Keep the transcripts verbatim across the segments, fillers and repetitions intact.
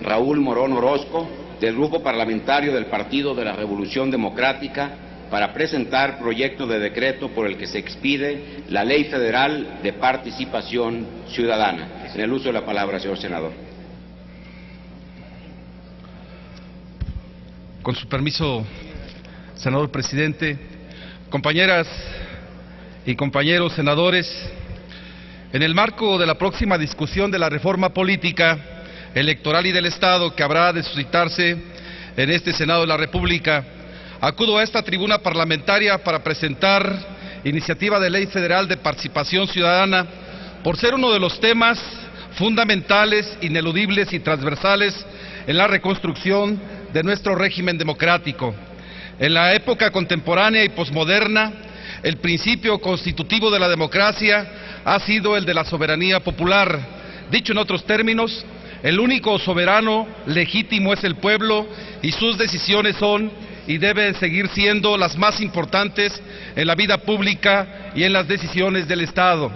Raúl Morón Orozco, del Grupo Parlamentario del Partido de la Revolución Democrática, para presentar proyecto de decreto por el que se expide la Ley Federal de Participación Ciudadana. En el uso de la palabra, señor senador. Con su permiso, senador presidente, compañeras y compañeros senadores, en el marco de la próxima discusión de la reforma política, electoral y del Estado que habrá de suscitarse en este Senado de la República, acudo a esta tribuna parlamentaria para presentar iniciativa de Ley Federal de Participación Ciudadana por ser uno de los temas fundamentales, ineludibles y transversales en la reconstrucción de nuestro régimen democrático. En la época contemporánea y posmoderna, el principio constitutivo de la democracia ha sido el de la soberanía popular. Dicho en otros términos, el único soberano legítimo es el pueblo y sus decisiones son y deben seguir siendo las más importantes en la vida pública y en las decisiones del Estado.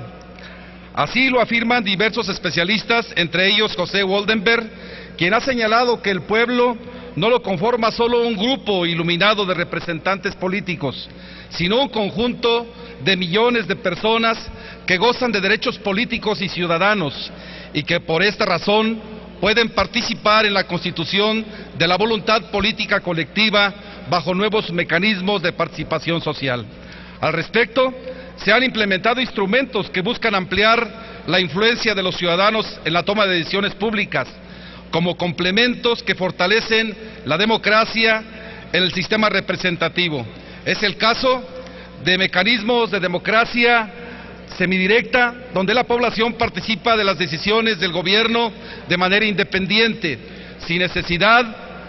Así lo afirman diversos especialistas, entre ellos José Woldenberg, quien ha señalado que el pueblo no lo conforma solo un grupo iluminado de representantes políticos, sino un conjunto de millones de personas que gozan de derechos políticos y ciudadanos y que por esta razón pueden participar en la constitución de la voluntad política colectiva bajo nuevos mecanismos de participación social. Al respecto, se han implementado instrumentos que buscan ampliar la influencia de los ciudadanos en la toma de decisiones públicas, como complementos que fortalecen la democracia en el sistema representativo. Es el caso de mecanismos de democracia semidirecta, donde la población participa de las decisiones del gobierno de manera independiente, sin necesidad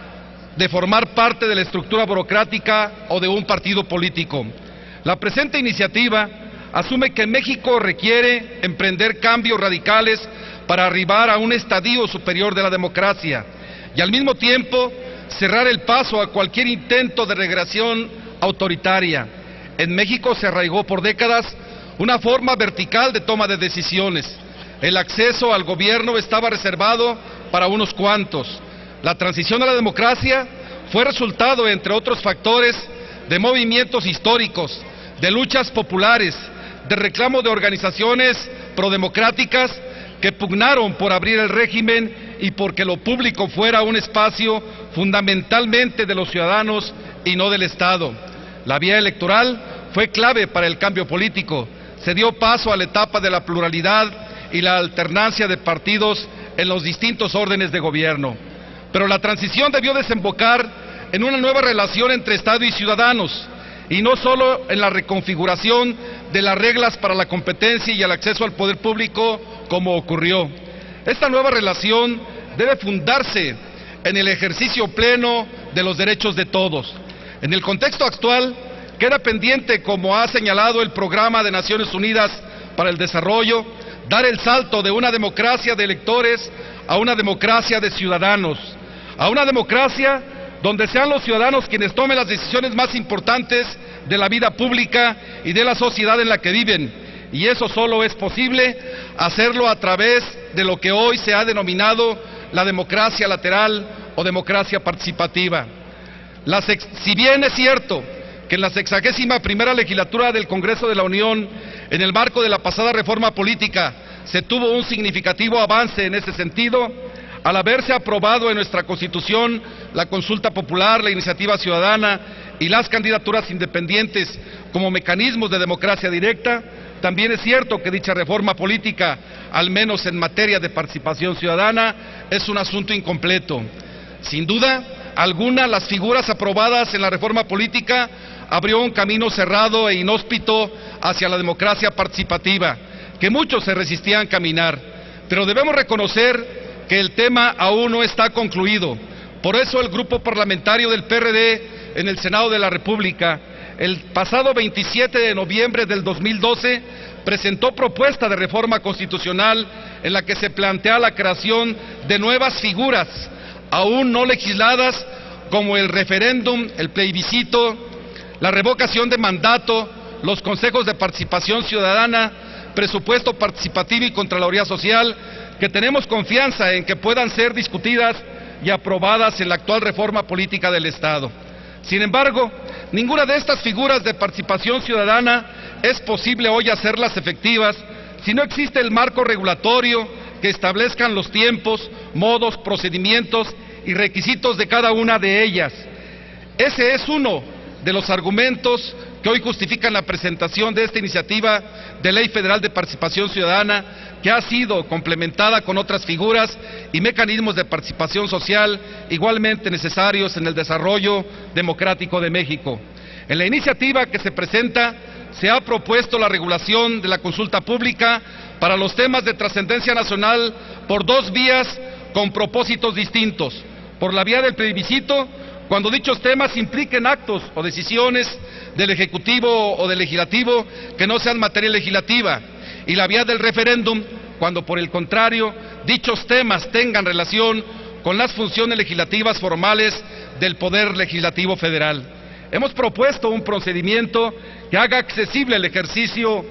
de formar parte de la estructura burocrática o de un partido político. La presente iniciativa asume que México requiere emprender cambios radicales para arribar a un estadio superior de la democracia y al mismo tiempo cerrar el paso a cualquier intento de regresión autoritaria. En México se arraigó por décadas una forma vertical de toma de decisiones. El acceso al gobierno estaba reservado para unos cuantos. La transición a la democracia fue resultado, entre otros factores, de movimientos históricos, de luchas populares, de reclamo de organizaciones prodemocráticas que pugnaron por abrir el régimen y porque lo público fuera un espacio fundamentalmente de los ciudadanos y no del Estado. La vía electoral fue clave para el cambio político. Se dio paso a la etapa de la pluralidad y la alternancia de partidos en los distintos órdenes de gobierno. Pero la transición debió desembocar en una nueva relación entre Estado y ciudadanos, y no solo en la reconfiguración de las reglas para la competencia y el acceso al poder público, como ocurrió. Esta nueva relación debe fundarse en el ejercicio pleno de los derechos de todos. En el contexto actual, queda pendiente, como ha señalado el Programa de Naciones Unidas para el Desarrollo, dar el salto de una democracia de electores a una democracia de ciudadanos, a una democracia donde sean los ciudadanos quienes tomen las decisiones más importantes de la vida pública y de la sociedad en la que viven, y eso solo es posible hacerlo a través de lo que hoy se ha denominado la democracia lateral o democracia participativa. La sex... Si bien es cierto que en la sexagésima primera legislatura del Congreso de la Unión, en el marco de la pasada reforma política, se tuvo un significativo avance en ese sentido, al haberse aprobado en nuestra Constitución la consulta popular, la iniciativa ciudadana y las candidaturas independientes como mecanismos de democracia directa, también es cierto que dicha reforma política, al menos en materia de participación ciudadana, es un asunto incompleto. Sin duda alguna, las figuras aprobadas en la reforma política abrió un camino cerrado e inhóspito hacia la democracia participativa, que muchos se resistían a caminar, pero debemos reconocer que el tema aún no está concluido. Por eso el Grupo Parlamentario del P R D en el Senado de la República, el pasado veintisiete de noviembre del dos mil doce, presentó propuesta de reforma constitucional en la que se plantea la creación de nuevas figuras aún no legisladas, como el referéndum, el plebiscito, la revocación de mandato, los consejos de participación ciudadana, presupuesto participativo y contraloría social, que tenemos confianza en que puedan ser discutidas y aprobadas en la actual reforma política del Estado. Sin embargo, ninguna de estas figuras de participación ciudadana es posible hoy hacerlas efectivas si no existe el marco regulatorio que establezcan los tiempos, modos, procedimientos y requisitos de cada una de ellas. Ese es uno de los argumentos que hoy justifican la presentación de esta iniciativa de Ley Federal de Participación Ciudadana, que ha sido complementada con otras figuras y mecanismos de participación social igualmente necesarios en el desarrollo democrático de México. En la iniciativa que se presenta se ha propuesto la regulación de la consulta pública para los temas de trascendencia nacional por dos vías con propósitos distintos. Por la vía del plebiscito, cuando dichos temas impliquen actos o decisiones del Ejecutivo o del Legislativo que no sean materia legislativa, y la vía del referéndum, cuando por el contrario dichos temas tengan relación con las funciones legislativas formales del Poder Legislativo Federal. Hemos propuesto un procedimiento que haga accesible el ejercicio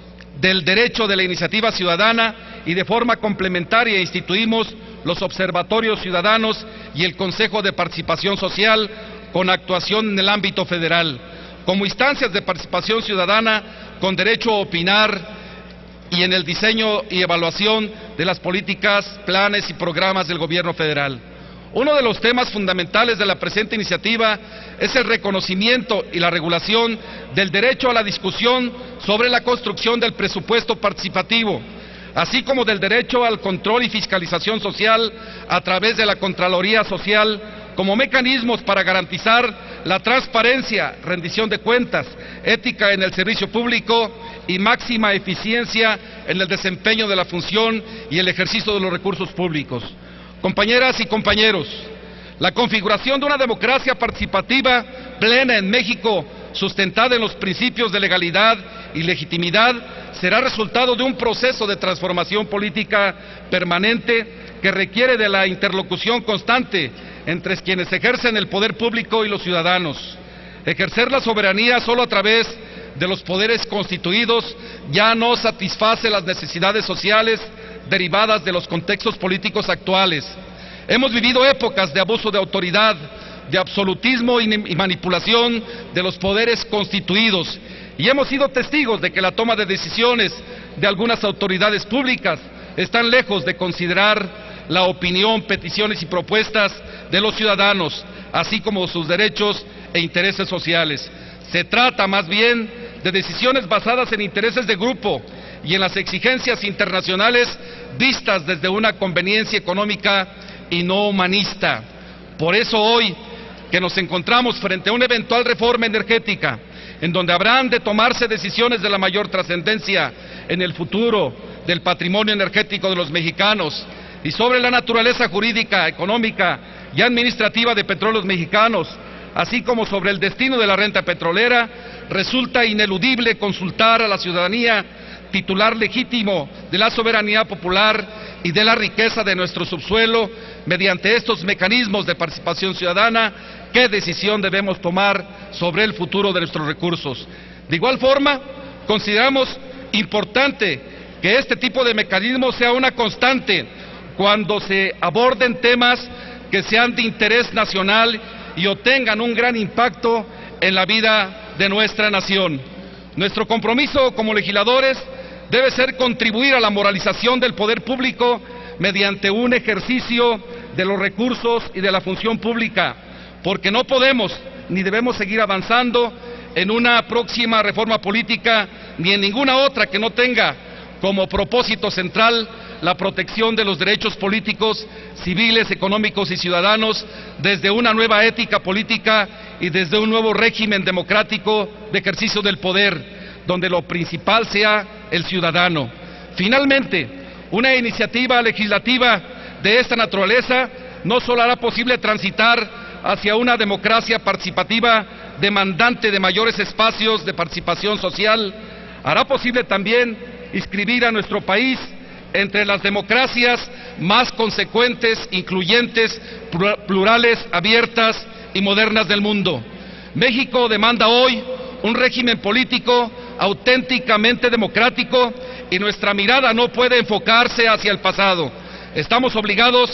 del derecho de la iniciativa ciudadana y de forma complementaria instituimos los observatorios ciudadanos y el Consejo de Participación Social con actuación en el ámbito federal, como instancias de participación ciudadana con derecho a opinar y en el diseño y evaluación de las políticas, planes y programas del gobierno federal. Uno de los temas fundamentales de la presente iniciativa es el reconocimiento y la regulación del derecho a la discusión sobre la construcción del presupuesto participativo, así como del derecho al control y fiscalización social a través de la Contraloría Social como mecanismos para garantizar la transparencia, rendición de cuentas, ética en el servicio público y máxima eficiencia en el desempeño de la función y el ejercicio de los recursos públicos. Compañeras y compañeros, la configuración de una democracia participativa plena en México, sustentada en los principios de legalidad y legitimidad, será resultado de un proceso de transformación política permanente que requiere de la interlocución constante entre quienes ejercen el poder público y los ciudadanos. Ejercer la soberanía solo a través de los poderes constituidos ya no satisface las necesidades sociales derivadas de los contextos políticos actuales. Hemos vivido épocas de abuso de autoridad, de absolutismo y manipulación de los poderes constituidos, y hemos sido testigos de que la toma de decisiones de algunas autoridades públicas están lejos de considerar la opinión, peticiones y propuestas de los ciudadanos, así como sus derechos e intereses sociales. Se trata más bien de decisiones basadas en intereses de grupo y en las exigencias internacionales vistas desde una conveniencia económica y no humanista. Por eso hoy que nos encontramos frente a una eventual reforma energética, en donde habrán de tomarse decisiones de la mayor trascendencia en el futuro del patrimonio energético de los mexicanos y sobre la naturaleza jurídica, económica y administrativa de Petróleos Mexicanos, así como sobre el destino de la renta petrolera, resulta ineludible consultar a la ciudadanía, titular legítimo de la soberanía popular y de la riqueza de nuestro subsuelo, mediante estos mecanismos de participación ciudadana, qué decisión debemos tomar sobre el futuro de nuestros recursos. De igual forma, consideramos importante que este tipo de mecanismo sea una constante cuando se aborden temas que sean de interés nacional y obtengan un gran impacto en la vida de nuestra nación. Nuestro compromiso como legisladores debe ser contribuir a la moralización del poder público mediante un ejercicio de los recursos y de la función pública, porque no podemos ni debemos seguir avanzando en una próxima reforma política ni en ninguna otra que no tenga como propósito central la protección de los derechos políticos, civiles, económicos y ciudadanos desde una nueva ética política y desde un nuevo régimen democrático de ejercicio del poder, donde lo principal sea el ciudadano. Finalmente, una iniciativa legislativa de esta naturaleza no solo hará posible transitar hacia una democracia participativa demandante de mayores espacios de participación social, hará posible también inscribir a nuestro país entre las democracias más consecuentes, incluyentes, plurales, abiertas y modernas del mundo. México demanda hoy un régimen político auténticamente democrático y nuestra mirada no puede enfocarse hacia el pasado. Estamos obligados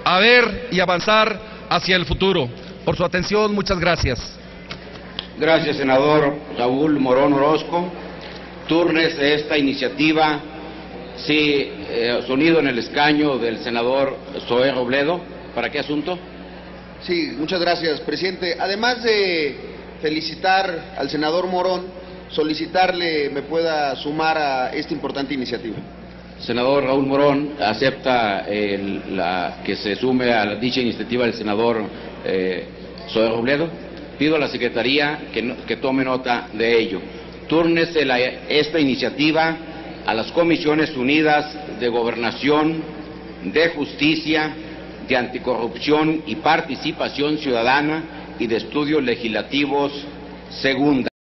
a ver y avanzar hacia el futuro. Por su atención, muchas gracias. Gracias, senador Raúl Morón Orozco. Túrnese esta iniciativa. Sí, eh, sonido en el escaño del senador Zoé Robledo. ¿Para qué asunto? Sí, muchas gracias, presidente. Además de felicitar al senador Morón, solicitarle me pueda sumar a esta importante iniciativa. Senador Raúl Morón, ¿acepta el, la, que se sume a la dicha iniciativa del senador eh, Zoé Robledo? Pido a la Secretaría que, no, que tome nota de ello. Túrnese la, esta iniciativa a las Comisiones Unidas de Gobernación, de Justicia, de Anticorrupción y Participación Ciudadana y de Estudios Legislativos, segunda.